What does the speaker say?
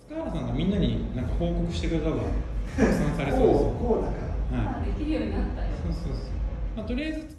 塚原さんがみんなになんか報告してくれた方がたくさんされそうですよ。 こうだから、 できるようになったよ。 そうそうそう。まあ、とりあえず